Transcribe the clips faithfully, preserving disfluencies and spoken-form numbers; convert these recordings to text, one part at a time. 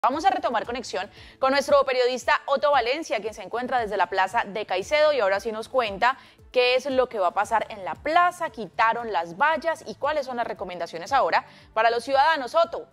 Vamos a retomar conexión con nuestro periodista Otto Valencia, quien se encuentra desde la plaza de Caicedo y ahora sí nos cuenta qué es lo que va a pasar en la plaza, quitaron las vallas y cuáles son las recomendaciones ahora para los ciudadanos. Otto.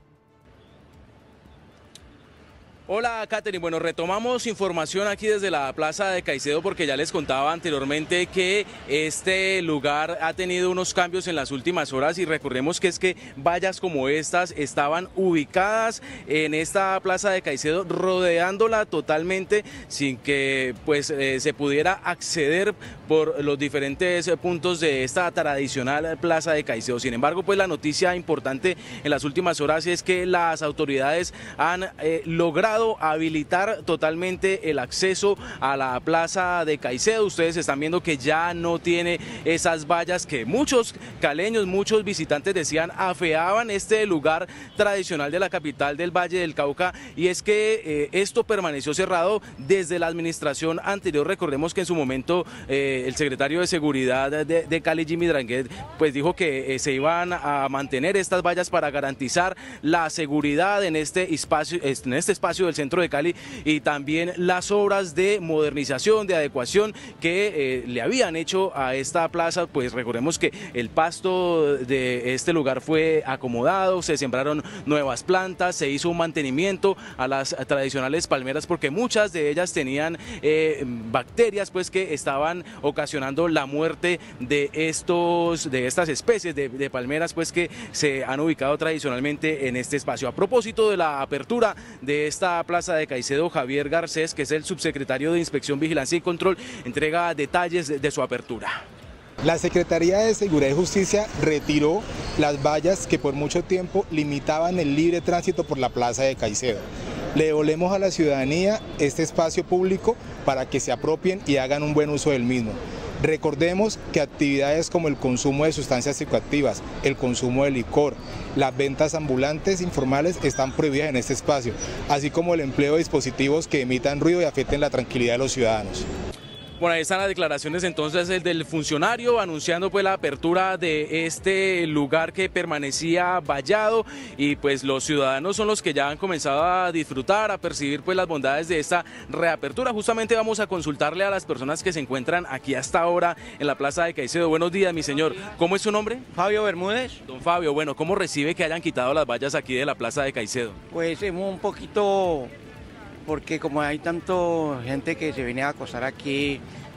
Hola, Katherine. Bueno, retomamos información aquí desde la plaza de Caicedo porque ya les contaba anteriormente que este lugar ha tenido unos cambios en las últimas horas y recordemos que es que vallas como estas estaban ubicadas en esta plaza de Caicedo, rodeándola totalmente sin que pues eh, se pudiera acceder por los diferentes puntos de esta tradicional plaza de Caicedo. Sin embargo, pues la noticia importante en las últimas horas es que las autoridades han eh, logrado habilitar totalmente el acceso a la plaza de Caicedo. Ustedes están viendo que ya no tiene esas vallas que muchos caleños, muchos visitantes decían afeaban este lugar tradicional de la capital del Valle del Cauca, y es que eh, esto permaneció cerrado desde la administración anterior. Recordemos que en su momento eh, el secretario de Seguridad de, de Cali, Jimmy Drangheta, pues dijo que eh, se iban a mantener estas vallas para garantizar la seguridad en este espacio, en este espacio del centro de Cali, y también las obras de modernización, de adecuación que eh, le habían hecho a esta plaza. Pues recordemos que el pasto de este lugar fue acomodado, se sembraron nuevas plantas, se hizo un mantenimiento a las tradicionales palmeras porque muchas de ellas tenían eh, bacterias pues que estaban ocasionando la muerte de estos de estas especies de, de palmeras pues que se han ubicado tradicionalmente en este espacio. A propósito de la apertura de esta plaza de Caicedo, Javier Garcés, que es el subsecretario de Inspección, Vigilancia y Control, entrega detalles de, de su apertura. La Secretaría de Seguridad y Justicia retiró las vallas que por mucho tiempo limitaban el libre tránsito por la plaza de Caicedo. Le devolvemos a la ciudadanía este espacio público para que se apropien y hagan un buen uso del mismo. Recordemos que actividades como el consumo de sustancias psicoactivas, el consumo de licor, las ventas ambulantes informales están prohibidas en este espacio, así como el empleo de dispositivos que emitan ruido y afecten la tranquilidad de los ciudadanos. Bueno, ahí están las declaraciones entonces el del funcionario anunciando pues la apertura de este lugar que permanecía vallado, y pues los ciudadanos son los que ya han comenzado a disfrutar, a percibir pues las bondades de esta reapertura. Justamente vamos a consultarle a las personas que se encuentran aquí hasta ahora en la plaza de Caicedo. Buenos días, mi señor. ¿Cómo es su nombre? Fabio Bermúdez. Don Fabio, bueno, ¿cómo recibe que hayan quitado las vallas aquí de la plaza de Caicedo? Pues un poquito, porque como hay tanto gente que se viene a acostar aquí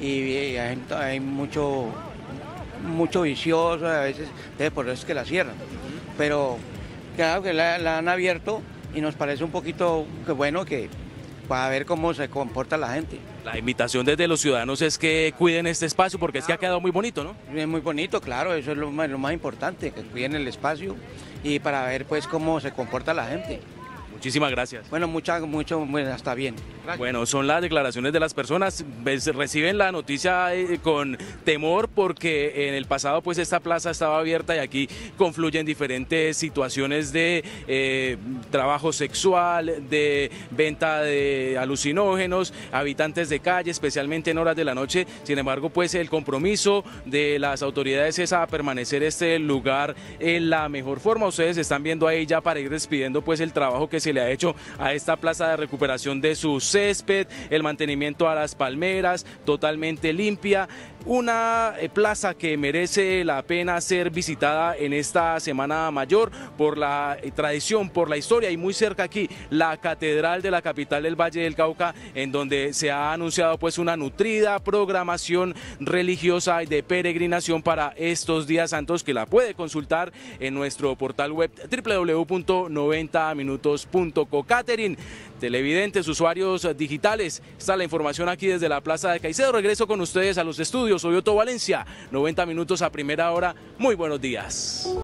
y hay, hay mucho mucho vicioso a veces, entonces por eso es que la cierran. Pero claro que la, la han abierto y nos parece un poquito que bueno que para ver cómo se comporta la gente. La invitación desde los ciudadanos es que cuiden este espacio porque es que ha quedado muy bonito, ¿no? Es muy bonito, claro, eso es lo más, lo más importante, que cuiden el espacio y para ver pues cómo se comporta la gente. Muchísimas gracias. Bueno, mucha, mucho, bueno, está bien. Gracias. Bueno, son las declaraciones de las personas. Reciben la noticia con temor porque en el pasado pues esta plaza estaba abierta y aquí confluyen diferentes situaciones de eh, trabajo sexual, de venta de alucinógenos, habitantes de calle, especialmente en horas de la noche. Sin embargo, pues el compromiso de las autoridades es a permanecer este lugar en la mejor forma. Ustedes están viendo ahí ya para ir despidiendo pues el trabajo que se le ha hecho a esta plaza de recuperación de su césped, el mantenimiento a las palmeras, totalmente limpia. Una plaza que merece la pena ser visitada en esta Semana Mayor por la tradición, por la historia, y muy cerca aquí la catedral de la capital del Valle del Cauca, en donde se ha anunciado pues una nutrida programación religiosa y de peregrinación para estos días santos, que la puede consultar en nuestro portal web doble u doble u doble u punto noventa minutos punto co. Katherine, televidentes, usuarios digitales, está la información aquí desde la plaza de Caicedo. Regreso con ustedes a los estudios. Soy Otto Valencia, noventa minutos a primera hora. Muy buenos días.